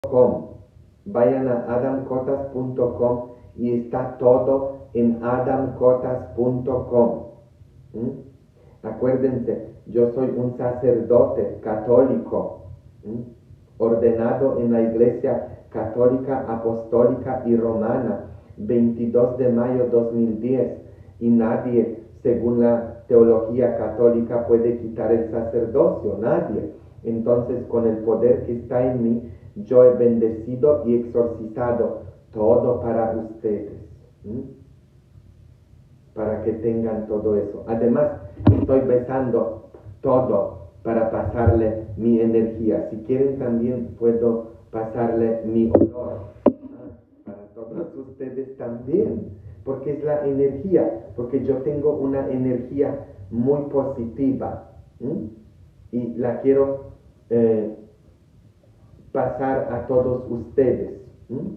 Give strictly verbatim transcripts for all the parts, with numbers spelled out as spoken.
com. Vayan a adam cotas punto com y está todo en adam cotas punto com. ¿Mm? Acuérdense, yo soy un sacerdote católico, ¿Mm? ordenado en la Iglesia Católica, Apostólica y Romana, veintidós de mayo de dos mil diez, y nadie, según la teología católica, puede quitar el sacerdocio, nadie. Entonces, con el poder que está en mí, yo he bendecido y exorcizado todo para ustedes, ¿Mm? para que tengan todo eso. Además, estoy besando todo para pasarle mi energía. Si quieren, también puedo pasarle mi olor, ¿ah? para todos ustedes también, porque es la energía, porque yo tengo una energía muy positiva, ¿Mm? y la quiero eh, pasar a todos ustedes. ¿Mm?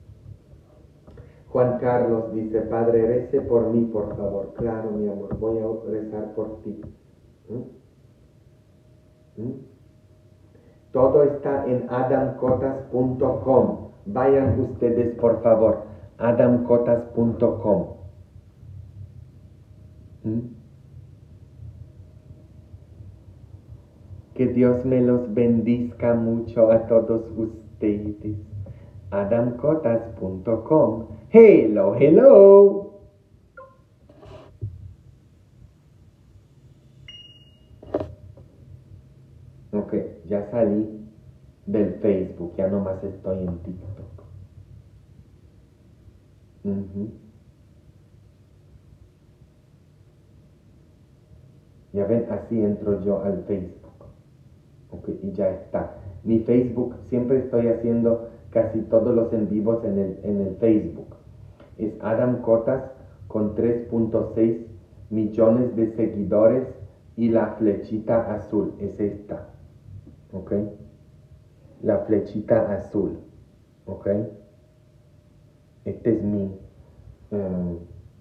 Juan Carlos dice, Padre, rece por mí, por favor. Claro, mi amor, voy a rezar por ti. ¿Mm? ¿Mm? Todo está en adam cotas punto com. Vayan ustedes, por favor, adam cotas punto com. ¿Mm? Que Dios me los bendiga mucho a todos ustedes. adam cotas punto com. Hello, hello. Ok, ya salí del Facebook, ya nomás estoy en TikTok. Uh-huh. Ya ven, así entro yo al Facebook. Ok, y ya está. Mi Facebook, siempre estoy haciendo casi todos los en vivos en el, en el Facebook. Es Adam Cotas con tres punto seis millones de seguidores y la flechita azul, es esta. Ok. La flechita azul. Ok. Este es mi... Um,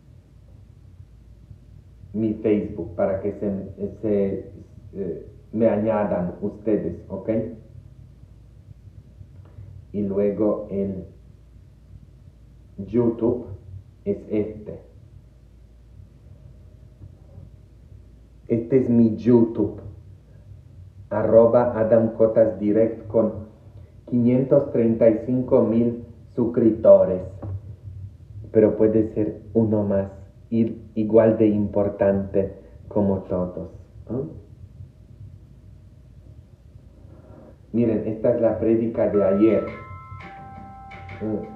mi Facebook para que se, se eh, me añadan ustedes, ¿ok? Y luego el YouTube es este. Este es mi YouTube. Arroba Adam Cotas Direct con quinientos treinta y cinco mil suscriptores. Pero puede ser uno más, y igual de importante como todos. ¿Eh? Miren, esta es la prédica de ayer. ¿Eh?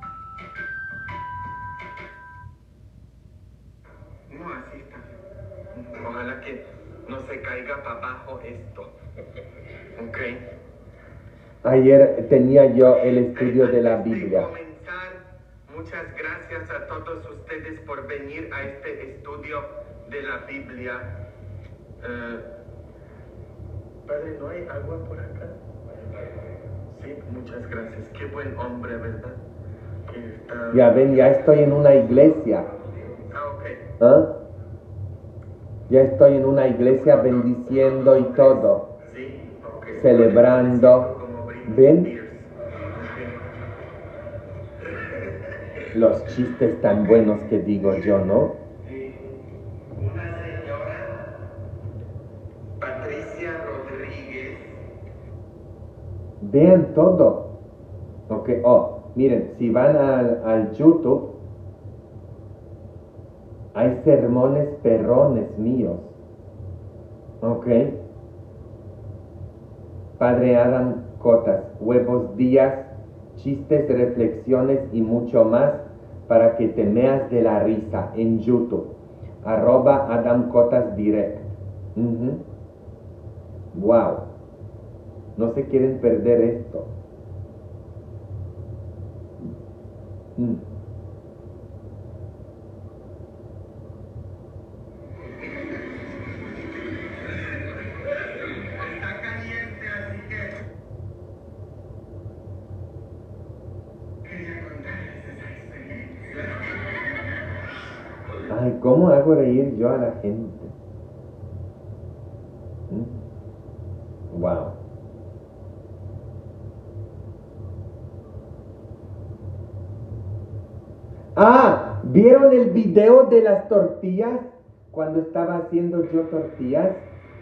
No, así está. Ojalá que no se caiga para abajo esto. Ok. Ayer tenía yo el estudio de la Biblia. Antes de comenzar, muchas gracias a todos ustedes por venir a este estudio de la Biblia. Uh, Padre, ¿no hay agua por acá? Sí, muchas gracias. Qué buen hombre, ¿verdad? Está... Ya ven, ya estoy en una iglesia. Ah, ok. ¿Ah? Ya estoy en una iglesia bendiciendo y todo. Sí, okay. Celebrando. ¿Ven? Los chistes tan buenos que digo yo, ¿no? Una señora, Patricia Rodríguez. Vean todo. Ok, oh, miren, si van al, al YouTube, hay sermones perrones míos. Ok. Padre Adam Cotas, huevos días, chistes, reflexiones y mucho más para que te meas de la risa en YouTube. Arroba Adam Cotas Direct. Uh-huh. Wow. No se quieren perder esto. Mm. Está caliente, así que... Quería contarles esa experiencia. Ay, ¿cómo hago reír yo a la gente? ¿Mm? Wow. Ah, ¿vieron el video de las tortillas? Cuando estaba haciendo yo tortillas.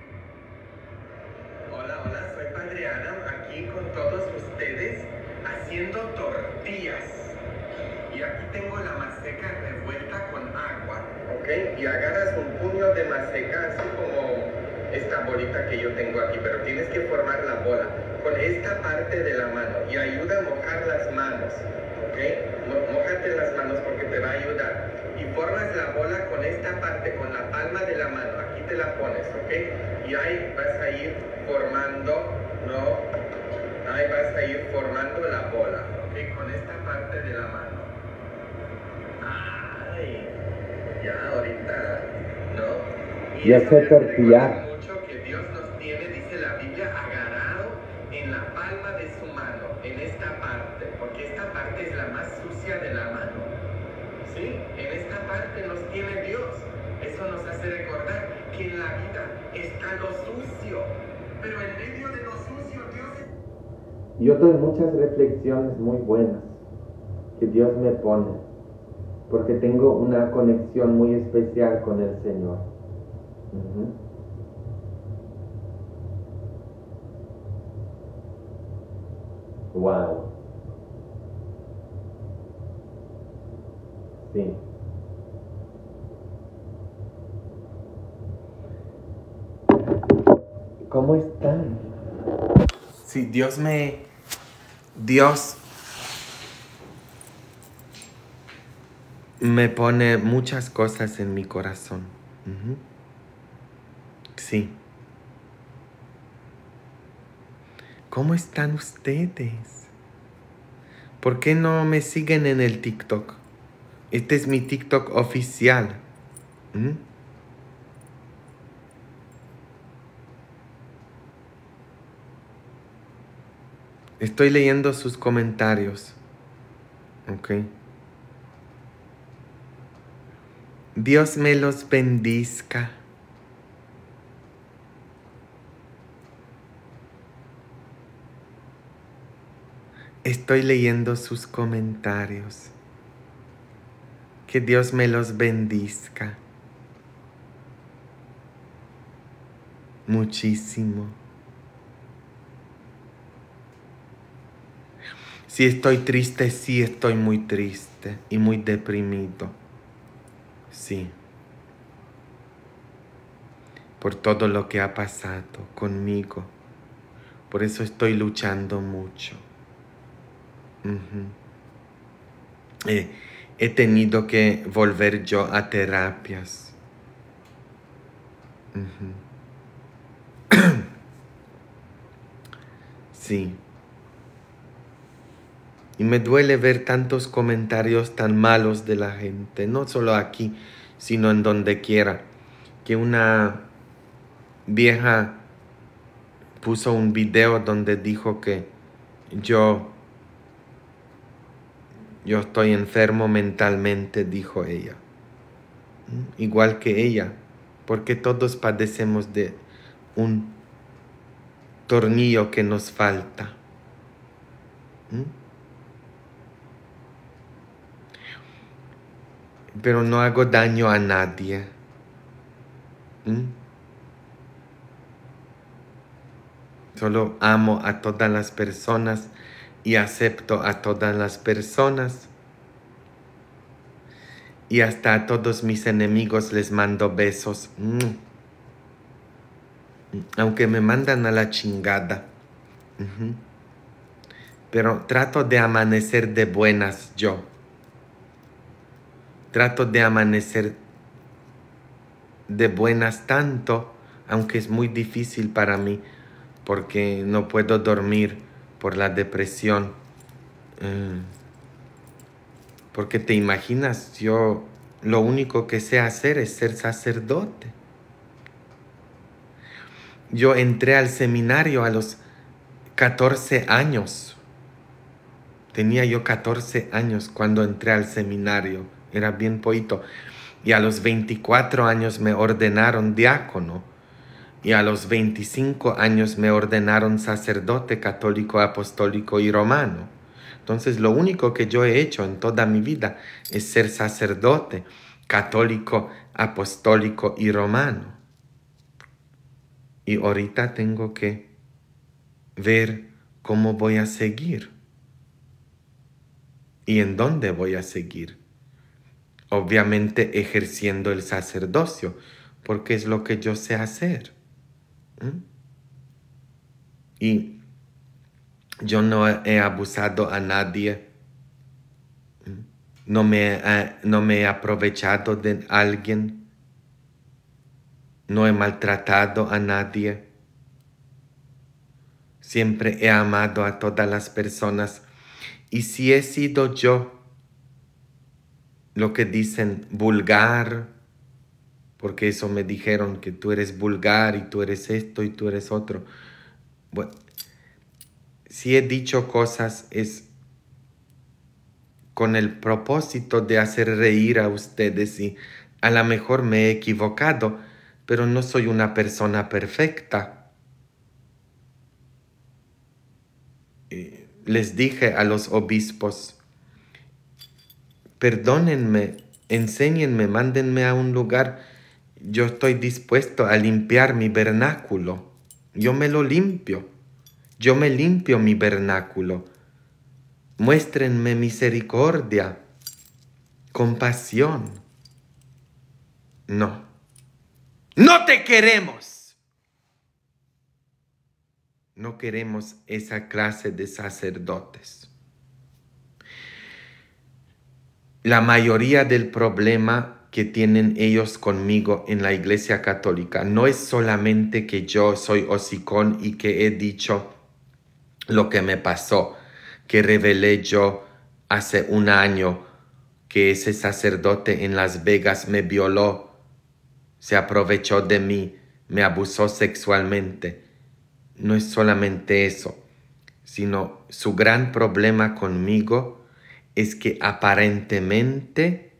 Hola, hola, soy Padre Adam, aquí con todos ustedes haciendo tortillas. Y aquí tengo la maseca revuelta con agua, ¿ok? Y agarras un puño de maseca, así como esta bolita que yo tengo aquí, pero tienes que formar la bola con esta parte de la mano y ayuda a mojar las manos, ¿ok? Mo- Mójate las manos porque te va a ayudar. Y formas la bola con esta parte, con la palma de la mano, aquí te la pones, ¿ok? Y ahí vas a ir formando, ¿no? Ahí vas a ir formando la bola, ¿ok? Con esta parte de la mano. Ay, ya ahorita, ¿no? Y Yo eso sé me hace tortillar. recordar mucho que Dios nos tiene, dice la Biblia, agarrado en la palma de su mano, en esta parte, porque esta parte es la más sucia de la mano. Sí, en esta parte nos tiene Dios. Eso nos hace recordar que en la vida está lo sucio, pero en medio de lo sucio Dios es... Yo doy muchas reflexiones muy buenas que Dios me pone, porque tengo una conexión muy especial con el Señor. Ujú. Wow. Sí. ¿Cómo están? Sí, Dios me... Dios me pone muchas cosas en mi corazón. Ujú. Sí. ¿Cómo están ustedes? ¿Por qué no me siguen en el TikTok? Este es mi TikTok oficial. ¿Mm? Estoy leyendo sus comentarios. Ok. Dios me los bendizca. Estoy leyendo sus comentarios. Que Dios me los bendizca. Muchísimo. Si estoy triste, sí estoy muy triste y muy deprimido. Sí. Por todo lo que ha pasado conmigo. Por eso estoy luchando mucho. Uh-huh. eh, he tenido que volver yo a terapias. Uh-huh. Sí. Y me duele ver tantos comentarios tan malos de la gente, no solo aquí, sino en donde quiera. Que una vieja puso un video donde dijo que yo, yo estoy enfermo mentalmente, dijo ella. ¿Mm? Igual que ella, porque todos padecemos de un tornillo que nos falta. ¿Mm? Pero no hago daño a nadie. ¿Mm? Solo amo a todas las personas y acepto a todas las personas. Y hasta a todos mis enemigos les mando besos. ¿Mm? Aunque me mandan a la chingada. Uh-huh. Pero trato de amanecer de buenas yo. Trato de amanecer de buenas tanto, aunque es muy difícil para mí, porque no puedo dormir por la depresión. Mm. Porque te imaginas, yo lo único que sé hacer es ser sacerdote. Yo entré al seminario a los catorce años. Tenía yo catorce años cuando entré al seminario. Era bien poquito. Y a los veinticuatro años me ordenaron diácono. Y a los veinticinco años me ordenaron sacerdote católico, apostólico y romano. Entonces lo único que yo he hecho en toda mi vida es ser sacerdote católico, apostólico y romano. Y ahorita tengo que ver cómo voy a seguir y en dónde voy a seguir. Obviamente ejerciendo el sacerdocio, porque es lo que yo sé hacer. ¿Mm? Y yo no he abusado a nadie. ¿Mm? No me, eh, no me he aprovechado de alguien. No he maltratado a nadie. Siempre he amado a todas las personas. Y si he sido yo, lo que dicen vulgar, porque eso me dijeron que tú eres vulgar y tú eres esto y tú eres otro. Bueno, si he dicho cosas es con el propósito de hacer reír a ustedes y a lo mejor me he equivocado, pero no soy una persona perfecta. Eh, les dije a los obispos, perdónenme, enséñenme, mándenme a un lugar. Yo estoy dispuesto a limpiar mi vernáculo. Yo me lo limpio. Yo me limpio mi vernáculo. Muéstrenme misericordia, compasión. No. ¡No te queremos! No queremos esa clase de sacerdotes. La mayoría del problema que tienen ellos conmigo en la Iglesia Católica no es solamente que yo soy hocicón y que he dicho lo que me pasó, que revelé yo hace un año que ese sacerdote en Las Vegas me violó, se aprovechó de mí, me abusó sexualmente. No es solamente eso, sino su gran problema conmigo es que aparentemente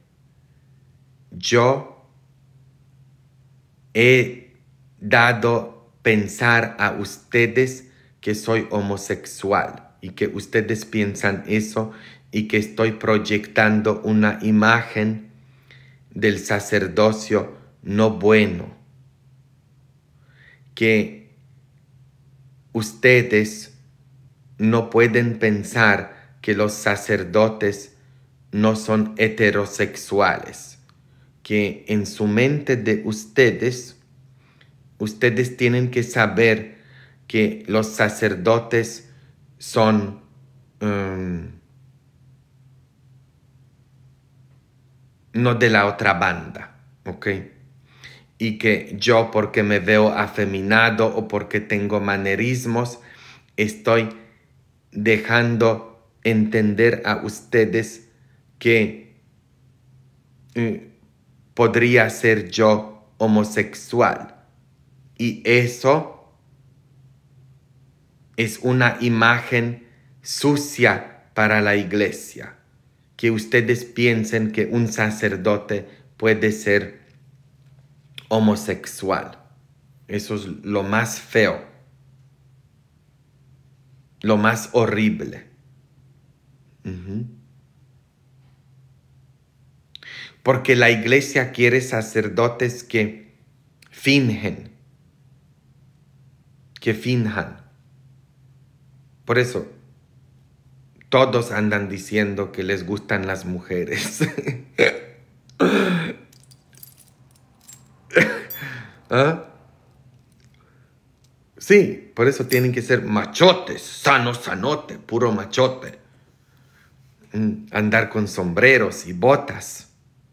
yo he dado pensar a ustedes que soy homosexual y que ustedes piensan eso y que estoy proyectando una imagen del sacerdocio no bueno, que ustedes no pueden pensar que los sacerdotes no son heterosexuales, que en su mente de ustedes, ustedes tienen que saber que los sacerdotes son um, no de la otra banda, ¿ok? Y que yo, porque me veo afeminado o porque tengo manerismos, estoy dejando entender a ustedes que eh, podría ser yo homosexual. Y eso es una imagen sucia para la iglesia. Que ustedes piensen que un sacerdote puede ser homosexual. Eso es lo más feo, lo más horrible. Uh-huh. Porque la iglesia quiere sacerdotes que fingen, que finjan. Por eso, todos andan diciendo que les gustan las mujeres. ¿Ah? Sí, por eso tienen que ser machotes, sano, sanote, puro machote. Andar con sombreros y botas.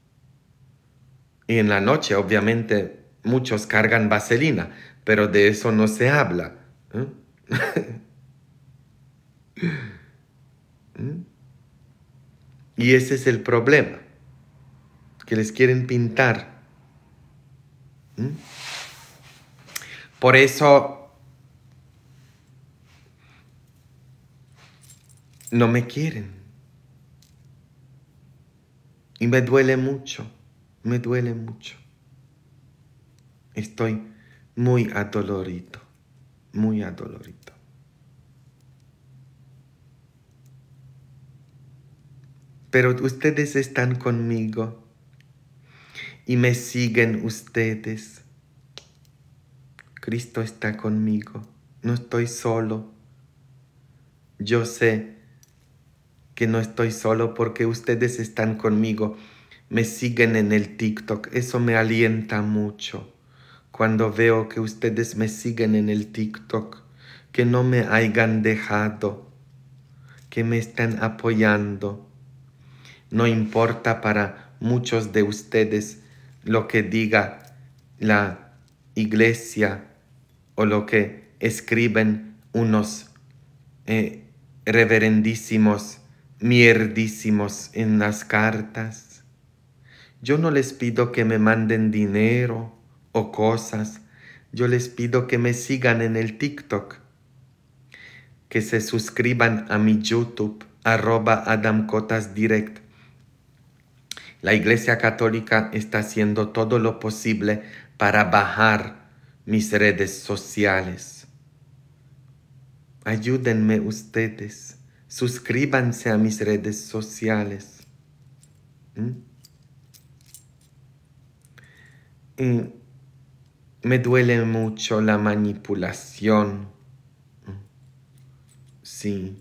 Y en la noche, obviamente, muchos cargan vaselina, pero de eso no se habla. ¿Eh? Y ese es el problema, que les quieren pintar. ¿Mm? Por eso no me quieren. Y me duele mucho, me duele mucho. Estoy muy adolorido, muy adolorido. pero ustedes están conmigo y me siguen ustedes. Cristo está conmigo, no estoy solo. Yo sé que no estoy solo porque ustedes están conmigo, me siguen en el TikTok, eso me alienta mucho. Cuando veo que ustedes me siguen en el TikTok, que no me hayan dejado, que me están apoyando. No importa para muchos de ustedes lo que diga la iglesia o lo que escriben unos eh, reverendísimos, mierdísimos en las cartas. Yo no les pido que me manden dinero o cosas. Yo les pido que me sigan en el TikTok, que se suscriban a mi YouTube, arroba Adam Cotas Direct. La Iglesia Católica está haciendo todo lo posible para bajar mis redes sociales. Ayúdenme ustedes, suscríbanse a mis redes sociales. ¿Mm? Y me duele mucho la manipulación. Sí.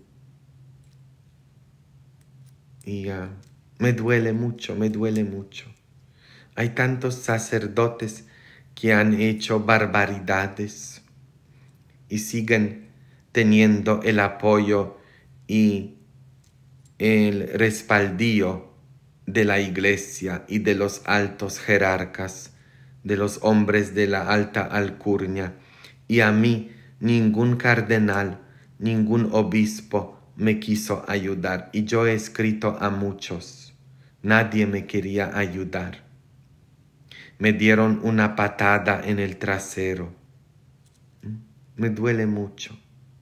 Y uh, me duele mucho, me duele mucho. Hay tantos sacerdotes que han hecho barbaridades y siguen teniendo el apoyo y el respaldío de la iglesia y de los altos jerarcas, de los hombres de la alta alcurnia. Y a mí ningún cardenal, ningún obispo me quiso ayudar. Y yo he escrito a muchos. Nadie me quería ayudar. Me dieron una patada en el trasero. Me duele mucho.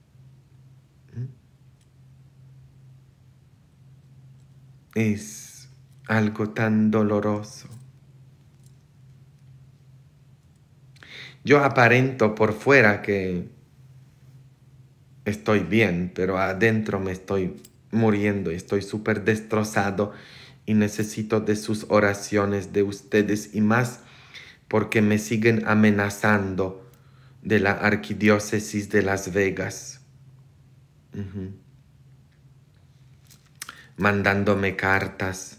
Es algo tan doloroso. Yo aparento por fuera que estoy bien, pero adentro me estoy muriendo, estoy súper destrozado y necesito de sus oraciones de ustedes y más porque me siguen amenazando de la arquidiócesis de Las Vegas. Uh-huh. Mandándome cartas,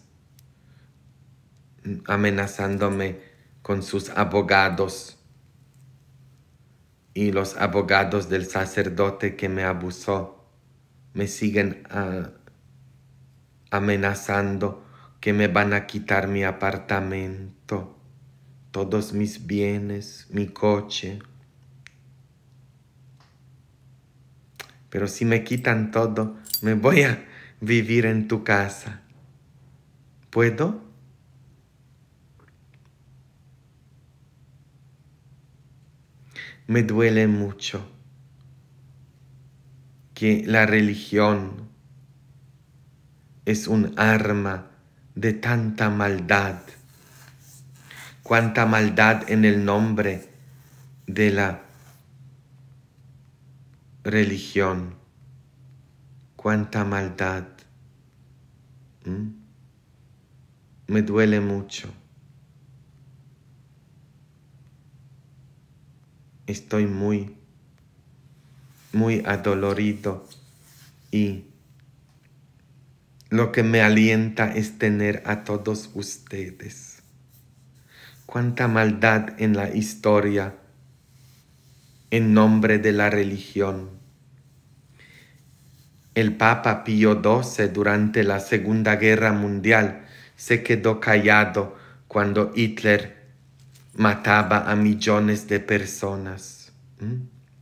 amenazándome con sus abogados y los abogados del sacerdote que me abusó me siguen uh, amenazando que me van a quitar mi apartamento, todos mis bienes, mi coche. Pero si me quitan todo, me voy a vivir en tu casa. ¿Puedo? Me duele mucho que la religión es un arma de tanta maldad. Cuánta maldad en el nombre de la religión. Cuánta maldad. ¿Mm? Me duele mucho. Estoy muy, muy adolorido y lo que me alienta es tener a todos ustedes. Cuánta maldad en la historia en nombre de la religión. El Papa Pío doce durante la Segunda Guerra Mundial se quedó callado cuando Hitler mataba a millones de personas. ¿Mm?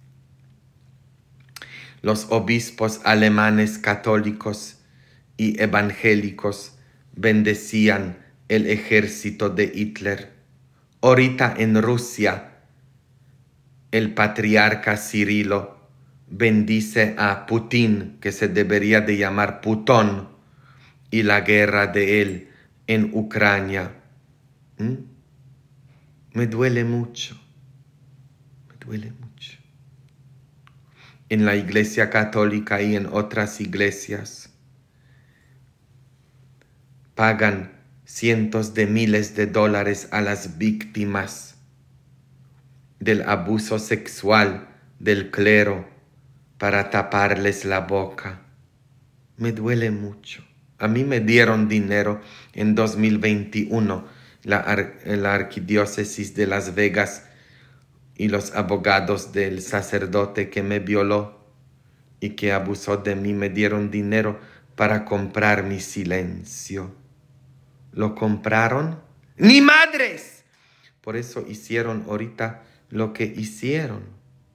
Los obispos alemanes católicos y evangélicos bendecían el ejército de Hitler. Ahorita en Rusia, el patriarca Cirilo bendice a Putin, que se debería de llamar Putón, y la guerra de él en Ucrania. ¿Mm? Me duele mucho, me duele mucho. En la Iglesia Católica y en otras iglesias pagan cientos de miles de dólares a las víctimas del abuso sexual del clero para taparles la boca. Me duele mucho. A mí me dieron dinero en dos mil veintiuno, la, ar la arquidiócesis de Las Vegas y los abogados del sacerdote que me violó y que abusó de mí me dieron dinero para comprar mi silencio. ¿Lo compraron? ¡Ni madres! Por eso hicieron ahorita lo que hicieron.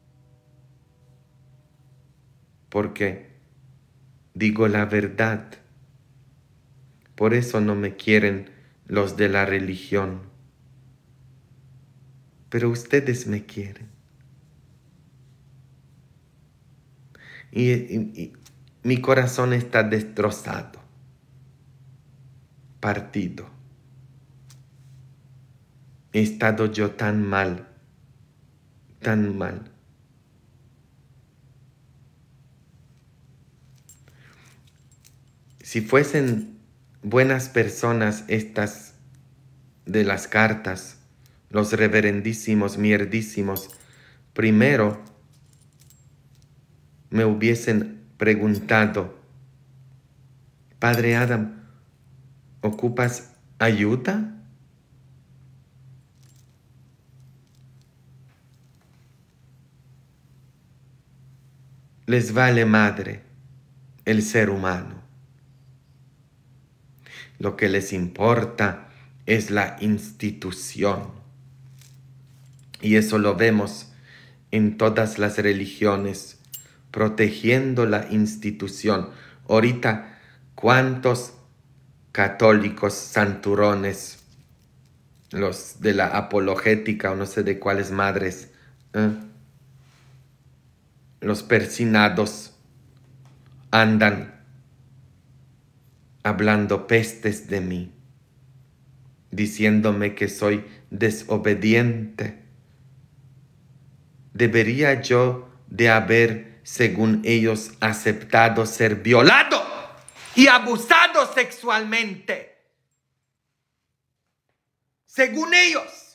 Porque digo la verdad. Por eso no me quieren los de la religión. Pero ustedes me quieren. Y, y, y mi corazón está destrozado, partido. He estado yo tan mal, tan mal. Si fuesen buenas personas estas de las cartas, los reverendísimos, mierdísimos, primero me hubiesen preguntado, Padre Adam, ¿ocupas ayuda? Les vale madre el ser humano. Lo que les importa es la institución. Y eso lo vemos en todas las religiones, protegiendo la institución. Ahorita, ¿cuántos católicos santurones, los de la apologética o no sé de cuáles madres, ¿eh? los persinados, andan hablando pestes de mí, diciéndome que soy desobediente? ¿Debería yo de haber, según ellos, aceptado ser violado y abusado sexualmente? Según ellos,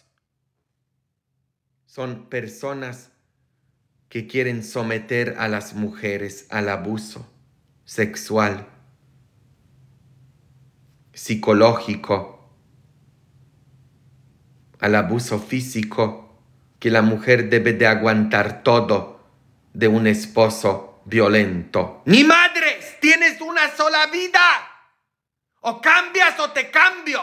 son personas que quieren someter a las mujeres al abuso sexual, psicológico, al abuso físico, que la mujer debe de aguantar todo de un esposo violento. ¡Ni madres! ¡Tienes una sola vida! O cambias o te cambio.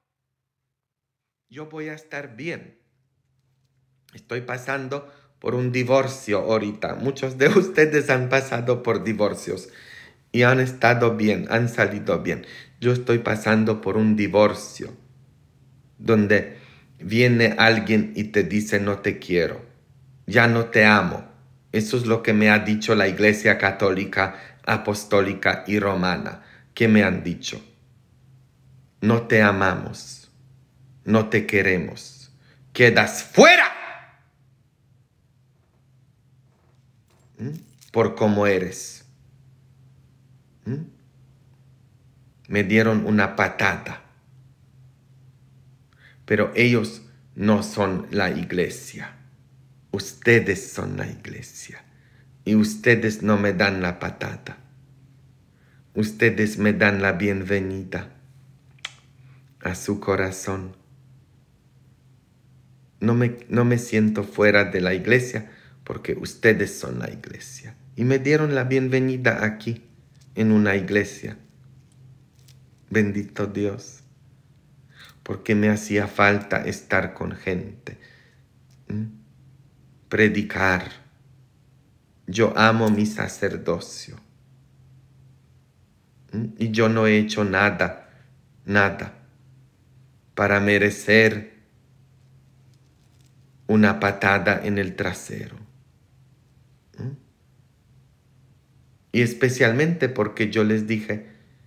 Yo voy a estar bien. Estoy pasando por un divorcio ahorita. Muchos de ustedes han pasado por divorcios y han estado bien, han salido bien. Yo estoy pasando por un divorcio donde viene alguien y te dice no te quiero, ya no te amo. Eso es lo que me ha dicho la Iglesia Católica, Apostólica y Romana. ¿Qué me han dicho? No te amamos, no te queremos, quedas fuera ¿Mm? por cómo eres. ¿Mm? Me dieron una patada. Pero ellos no son la iglesia. Ustedes son la iglesia. Y ustedes no me dan la patada. Ustedes me dan la bienvenida a su corazón. No me, no me siento fuera de la iglesia porque ustedes son la iglesia. Y me dieron la bienvenida aquí, en una iglesia. Bendito Dios. Porque me hacía falta estar con gente, ¿Mm? predicar. Yo amo mi sacerdocio. ¿Mm? Y yo no he hecho nada, nada, para merecer una patada en el trasero. ¿Mm? Y especialmente porque yo les dije,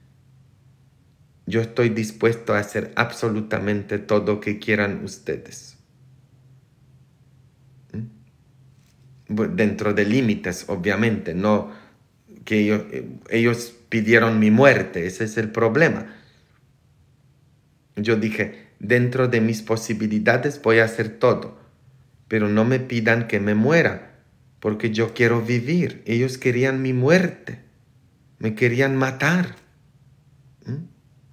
yo estoy dispuesto a hacer absolutamente todo lo que quieran ustedes. ¿Mm? Dentro de límites, obviamente, no que ellos, ellos pidieron mi muerte, ese es el problema. Yo dije, dentro de mis posibilidades voy a hacer todo, pero no me pidan que me muera, porque yo quiero vivir. Ellos querían mi muerte, me querían matar. ¿Mm?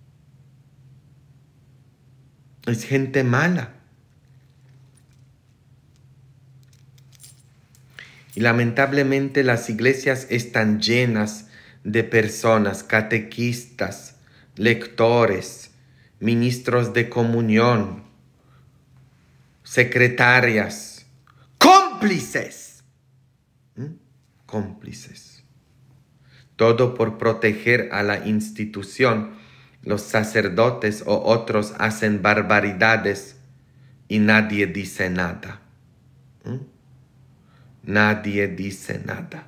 Es gente mala. Y lamentablemente las iglesias están llenas de personas, catequistas, lectores, ministros de comunión, secretarias, cómplices. ¿Mm? Cómplices. Todo por proteger a la institución. Los sacerdotes o otros hacen barbaridades y nadie dice nada. ¿Mm? Nadie dice nada.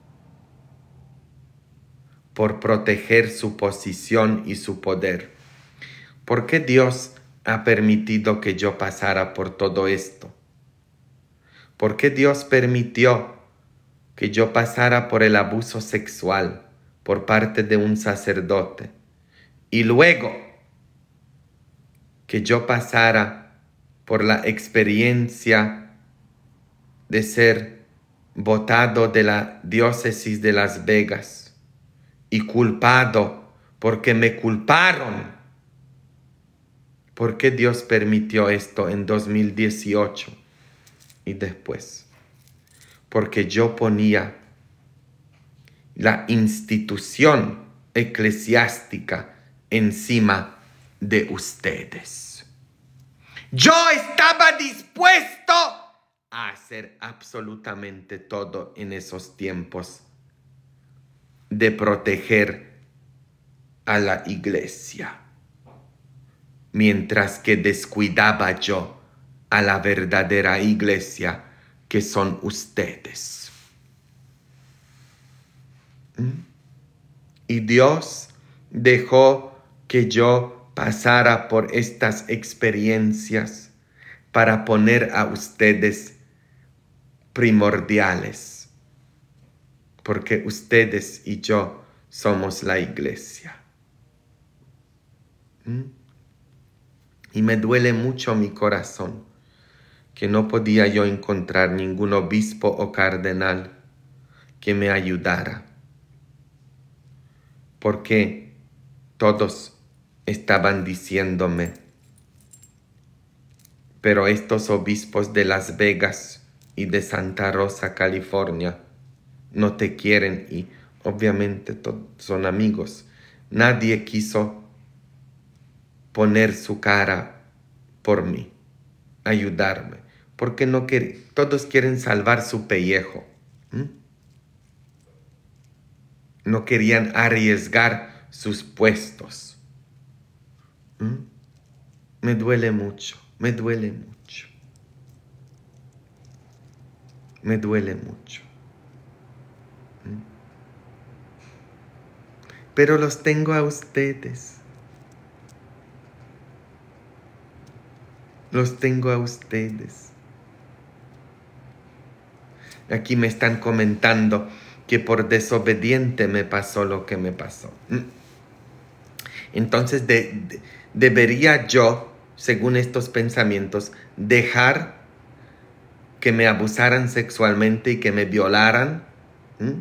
Por proteger su posición y su poder. ¿Por qué Dios ha permitido que yo pasara por todo esto? ¿Por qué Dios permitió que yo pasara por el abuso sexual por parte de un sacerdote? Y luego que yo pasara por la experiencia de ser botado de la diócesis de Las Vegas y culpado porque me culparon. ¿Por qué Dios permitió esto en dos mil dieciocho y después? Porque yo ponía la institución eclesiástica encima de ustedes. Yo estaba dispuesto a hacer absolutamente todo en esos tiempos de proteger a la iglesia, mientras que descuidaba yo a la verdadera iglesia que son ustedes. ¿Mm? Y Dios dejó que yo pasara por estas experiencias para poner a ustedes primordiales, porque ustedes y yo somos la iglesia. ¿Mm? Y me duele mucho mi corazón que no podía yo encontrar ningún obispo o cardenal que me ayudara, porque todos estaban diciéndome, pero estos obispos de Las Vegas y de Santa Rosa, California, no te quieren y obviamente son amigos. Nadie quiso poner su cara por mí, ayudarme, porque no quieren, todos quieren salvar su pellejo. ¿Mm? No querían arriesgar sus puestos. ¿Mm? Me duele mucho, me duele mucho. Me duele mucho. ¿Mm? Pero los tengo a ustedes. Los tengo a ustedes. Aquí me están comentando que por desobediente me pasó lo que me pasó. Entonces, de, de, debería yo, según estos pensamientos, dejar que me abusaran sexualmente y que me violaran. ¿Mm?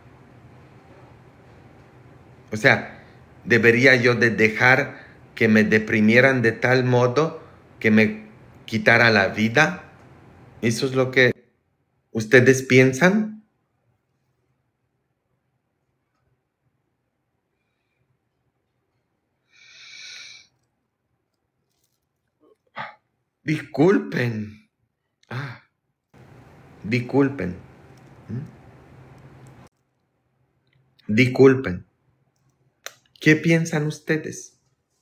O sea, debería yo de dejar que me deprimieran de tal modo que me quitara la vida. ¿Eso es lo que ustedes piensan? Disculpen. Ah, disculpen. ¿Mm? Disculpen. ¿Qué piensan ustedes?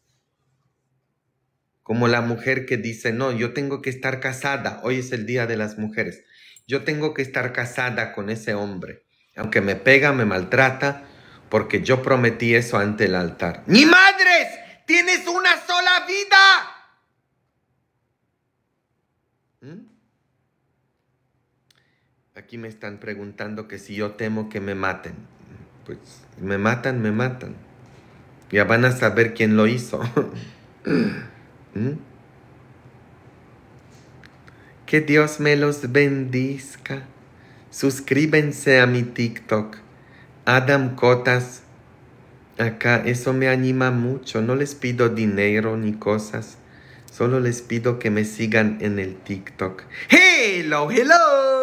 Como la mujer que dice, no, yo tengo que estar casada. Hoy es el Día de las Mujeres. Yo tengo que estar casada con ese hombre. Aunque me pega, me maltrata, porque yo prometí eso ante el altar. ¡Ni madres! ¡Tienes una sola vida! ¿Mm? Aquí me están preguntando que si yo temo que me maten. Pues me matan, me matan. Ya van a saber quién lo hizo. ¿Mm? Que Dios me los bendiga. Suscríbanse a mi TikTok, Adam Cotas. Acá eso me anima mucho. No les pido dinero ni cosas. Solo les pido que me sigan en el TikTok. Hello, hello.